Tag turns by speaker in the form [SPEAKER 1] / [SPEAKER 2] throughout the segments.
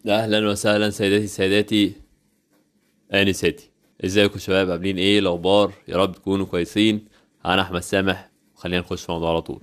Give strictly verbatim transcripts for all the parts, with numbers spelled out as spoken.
[SPEAKER 1] اهلا وسهلا سيداتي سادتي انساتي. ازيكم شباب؟ عاملين ايه الاخبار؟ يا رب تكونوا كويسين. انا احمد سامح، وخلينا نخش في الموضوع على طول.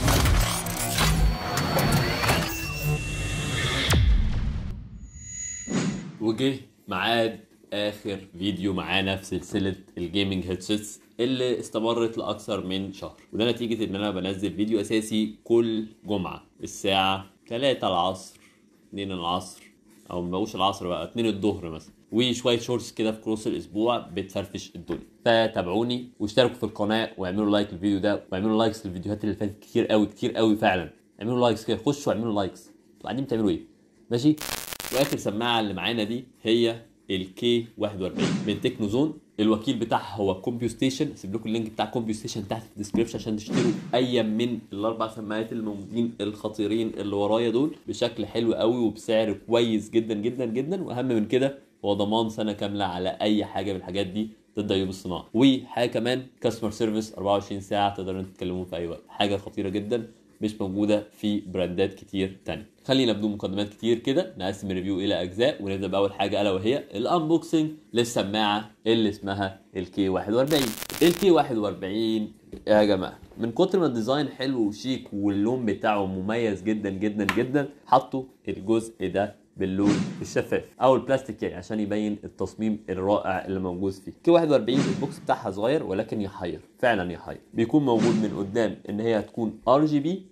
[SPEAKER 1] وجه ميعاد اخر فيديو معانا في سلسله الجيمنج هيدسيتس اللي استمرت لاكثر من شهر، وده نتيجه ان انا بنزل فيديو اساسي كل جمعه الساعه تلاتة العصر، اتنين العصر، او ما بقوش العصر بقى، اتنين الظهر مثلا، وشويه شورتس كده في كروس الاسبوع بتفرفش الدنيا. فتابعوني واشتركوا في القناه واعملوا لايك للفيديو ده، واعملوا لايكس للفيديوهات اللي فاتت كتير قوي كتير قوي فعلا. اعملوا لايكس كده، خشوا اعملوا لايكس. انتوا قاعدين بتعملوا ايه؟ ماشي. واخر سماعه اللي معانا دي هي الكي واحد واربعين من تكنو زون. الوكيل بتاعها هو كومبيو ستيشن. هسيب لكم اللينك بتاع كومبيو ستيشن تحت في الديسكربشن عشان تشتروا اي من الاربع سماعات الموجودين الخطيرين اللي ورايا دول بشكل حلو قوي وبسعر كويس جدا جدا جدا. واهم من كده هو ضمان سنه كامله على اي حاجه من الحاجات دي ضد عيوب الصناعه. وحاجه كمان كاستمر سيرفيس اربعة وعشرين ساعه تقدروا تتكلموا في اي وقت. حاجه خطيره جدا مش موجوده في براندات كتير تانية. خلينا بدون مقدمات كتير كده نقسم الريفيو الى اجزاء، ونبدا باول حاجه الا وهي الانبوكسنج للسماعه اللي اسمها الكي واحد واربعين. الكي واحد واربعين يا جماعه من كتر ما الديزاين حلو وشيك واللون بتاعه مميز جدا جدا جدا، حطوا الجزء ده باللون الشفاف او البلاستيك يعني عشان يبين التصميم الرائع اللي موجود فيه. كي واحد واربعين البوكس بتاعها صغير ولكن يحير، فعلا يحير. بيكون موجود من قدام ان هي هتكون ار جي بي،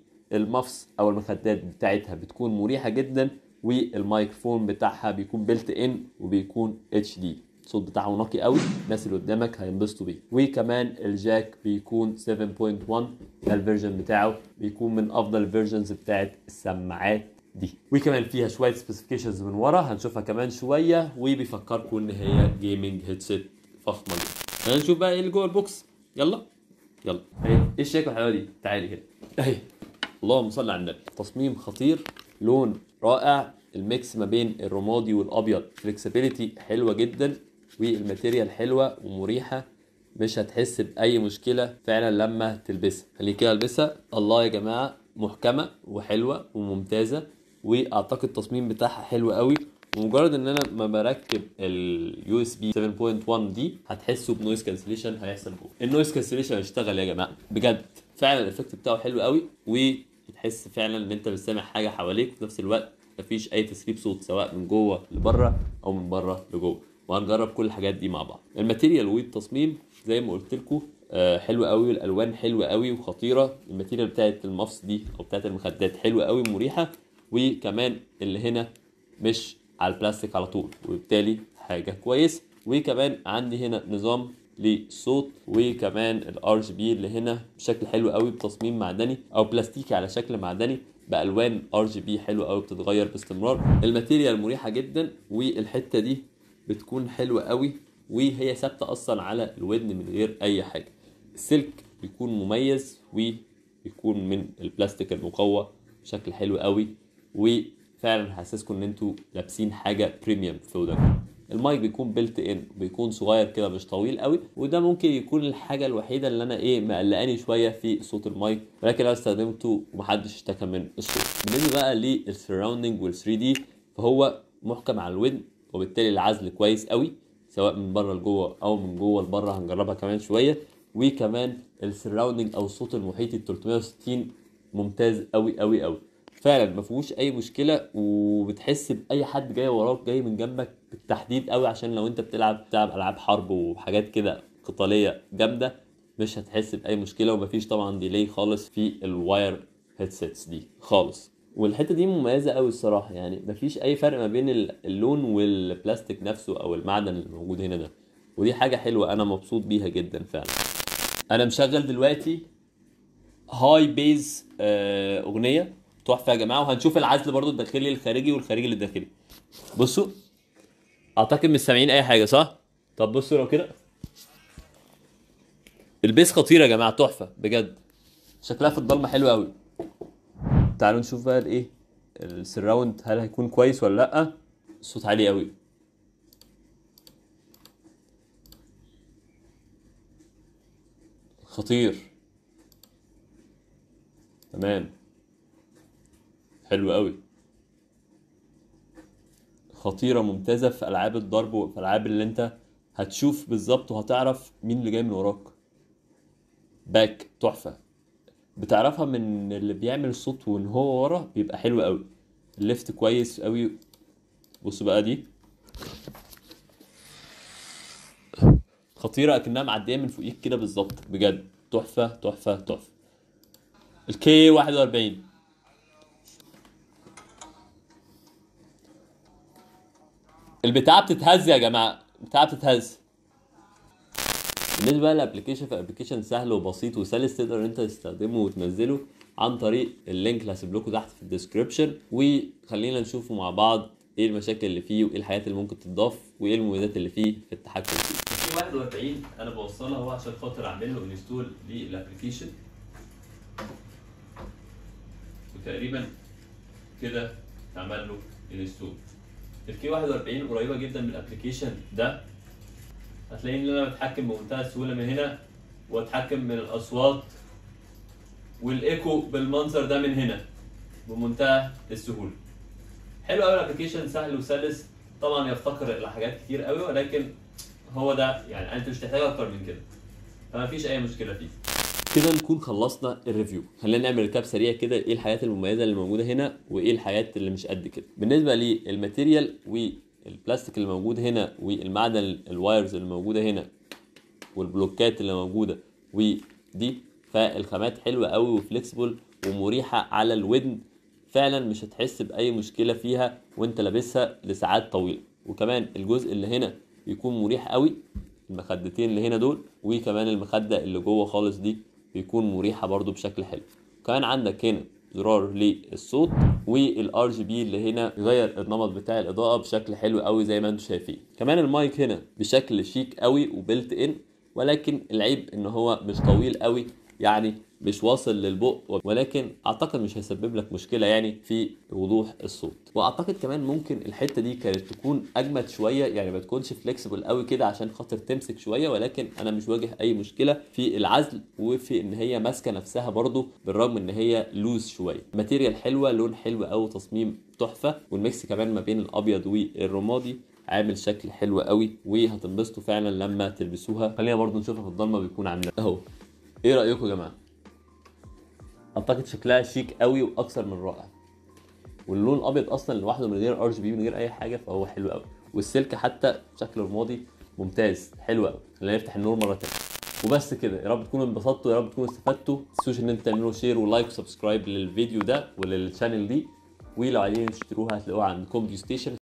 [SPEAKER 1] والمفص او المخدات بتاعتها بتكون مريحه جدا، والمايكروفون بتاعها بيكون بيلت ان وبيكون اتش دي. الصوت بتاعه نقي قوي، الناس اللي قدامك هينبسطوا بيه. وكمان الجاك بيكون سبعة نقطة واحد، ده الفيرجن بتاعه بيكون من افضل الفيرجنز بتاعت السماعات دي. وكمان فيها شويه سبيسيفيكيشنز من ورا هنشوفها كمان شويه، وبيفكركم ان هي جيمنج هيدسيت فخمه جدا. هنشوف بقى ايه اللي جوه البوكس. يلا يلا. اهي ايه الشياكه الحلوه دي؟ تعالي كده اهي. اللهم صل على النبي. تصميم خطير، لون رائع، الميكس ما بين الرمادي والابيض، فليكسبيليتي حلوه جدا، والماتيريال حلوه ومريحه. مش هتحس باي مشكله فعلا لما تلبسها. خليك كده البسها. الله يا جماعه، محكمه وحلوه وممتازه، واعتقد التصميم بتاعها حلو قوي. ومجرد ان انا ما بركب اليو اس بي سبعة نقطة واحد دي هتحسوا بنويز كانسليشن هيحصل جوه. النويز كانسليشن هيشتغل يا جماعه بجد، فعلا الايفكت بتاعه حلو قوي، وتحس فعلا ان انت بتسمع حاجه حواليك في نفس الوقت مفيش اي تسريب صوت سواء من جوه لبره او من بره لجوه. وهنجرب كل الحاجات دي مع بعض. الماتيريال والتصميم زي ما قلت لكم آه حلوه قوي، والالوان حلوه قوي وخطيره. الماتيريال بتاعت المفص دي او بتاعت المخدات حلوه قوي ومريحه، وكمان اللي هنا مش على البلاستيك على طول، وبالتالي حاجه كويسه. وكمان عندي هنا نظام للصوت، وكمان الار جي بي اللي هنا بشكل حلو قوي بتصميم معدني او بلاستيكي على شكل معدني بالوان ار جي بي حلوه قوي بتتغير باستمرار. الماتيريال مريحه جدا، والحته دي بتكون حلوه قوي وهي ثابته اصلا على الودن من غير اي حاجه. السلك بيكون مميز وبيكون من البلاستيك المقوى بشكل حلو قوي، وفعلا حاسسكم ان انتوا لابسين حاجه بريميوم في ودنكم. المايك بيكون بيلت ان، بيكون صغير كده مش طويل قوي، وده ممكن يكون الحاجه الوحيده اللي انا ايه مقلقاني شويه في صوت المايك، ولكن لو استخدمته ومحدش اشتكى من الصوت. بالنسبه بقى للسراوندنج وال ثري دي فهو محكم على الودن، وبالتالي العزل كويس قوي سواء من بره لجوه او من جوه لبره. هنجربها كمان شويه. وكمان السراوندنج او الصوت المحيطي تلتمية وستين ممتاز قوي قوي قوي، فعلا ما فيهوش اي مشكله. وبتحس باي حد جاي وراك جاي من جنبك بالتحديد قوي، عشان لو انت بتلعب بتلعب العاب حرب وحاجات كده قتاليه جامده مش هتحس باي مشكله. ومفيش طبعا ديلي خالص في الواير هيدسيتس دي خالص. والحته دي مميزه قوي الصراحه، يعني مفيش اي فرق ما بين اللون والبلاستيك نفسه او المعدن اللي موجود هنا ده، ودي حاجه حلوه انا مبسوط بيها جدا فعلا. انا مشغل دلوقتي هاي بيز آه، اغنيه تحفه يا جماعه، وهنشوف العزل برضو الداخلي الخارجي والخارجي للداخلي. بصوا، اعتقد مش سامعين اي حاجه صح؟ طب بصوا لو كده البيس خطير يا جماعه، تحفه بجد. شكلها في الضلمه حلو قوي. تعالوا نشوف بقى الايه السراوند، هل هيكون كويس ولا لا. الصوت عالي قوي، خطير، تمام، حلو قوي. خطيره ممتازه في العاب الضرب وفي العاب اللي انت هتشوف بالظبط وهتعرف مين اللي جاي من وراك. باك تحفه، بتعرفها من اللي بيعمل الصوت وان هو ورا بيبقى حلو قوي. الليفت كويس قوي. بصوا بقى دي خطيره اكنها معديه من فوقيك كده بالظبط، بجد تحفه تحفه تحفه. الكي واحد وأربعين البتاعه بتتهز يا جماعه، البتاعه بتتهز. بالنسبه بقى للابلكيشن، فالابلكيشن سهل وبسيط وسلس، تقدر ان انت تستخدمه وتنزله عن طريق اللينك اللي هسيب لكم تحت في الديسكربشن. وخلينا نشوف مع بعض ايه المشاكل اللي فيه وايه الحاجات اللي ممكن تضاف وايه المميزات اللي فيه في التحكم فيه. في واحد وأربعين انا بوصلها هو عشان خاطر اعمل له انستول للابلكيشن، وتقريبا كده اتعمل له انستول. الكي واحد وأربعين قريبه جدا من الابلكيشن ده، هتلاقي ان انا بتحكم بمنتهى السهوله من هنا، واتحكم من الاصوات والايكو بالمنظر ده من هنا بمنتهى السهوله. حلو قوي الابلكيشن، سهل وسلس. طبعا يفتقر الى حاجات كتير قوي، ولكن هو ده يعني انت مش محتاج اكتر من كده، فما فيش اي مشكله فيه. كده نكون خلصنا الريفيو. خلينا نعمل ريكاب سريع كده، ايه الحاجات المميزه اللي موجوده هنا وايه الحاجات اللي مش قد كده. بالنسبه للماتيريال والبلاستيك اللي موجود هنا والمعدن الوايرز اللي موجوده هنا والبلوكات اللي موجوده ودي، فالخامات حلوه قوي وفليكسبل ومريحه على الودن، فعلا مش هتحس باي مشكله فيها وانت لابسها لساعات طويله. وكمان الجزء اللي هنا بيكون مريح قوي، المخدتين اللي هنا دول، وكمان المخده اللي جوه خالص دي بيكون مريحه برضو بشكل حلو. كمان عندك هنا زرار للصوت، والار جي بي اللي هنا يغير النمط بتاع الاضاءه بشكل حلو قوي زي ما انتم شايفين. كمان المايك هنا بشكل شيك قوي وبيلت ان، ولكن العيب ان هو مش طويل قوي، يعني مش واصل للبق، ولكن اعتقد مش هيسبب لك مشكله يعني في وضوح الصوت. واعتقد كمان ممكن الحته دي كانت تكون اجمد شويه، يعني ما تكونش فليكسبل قوي كده عشان خاطر تمسك شويه، ولكن انا مش واجه اي مشكله في العزل وفي ان هي ماسكه نفسها برضو بالرغم ان هي لوز شويه. ماتيريال حلوه، لون حلو قوي، تصميم تحفه، والميكس كمان ما بين الابيض والرمادي عامل شكل حلو قوي، وهتنبسطوا فعلا لما تلبسوها. خلينا برضو نشوفها في الضلمه بيكون عامله اهو. ايه رايكم يا جماعه؟ اعتقد شكلها شيك قوي واكثر من رائع، واللون ابيض اصلا لوحده من غير ار جي بي من غير اي حاجه فهو حلو قوي، والسلك حتى شكل رمادي ممتاز حلو قوي. خلينا نفتح النور مره ثانيه. وبس كده، يا رب تكونوا انبسطتوا، يا رب تكونوا استفدتوا. ما تنسوش ان انتوا تعملوا شير ولايك وسبسكرايب للفيديو ده وللشانل دي، ولو عايزين تشتروها هتلاقوها عند كومبيو ستيشن.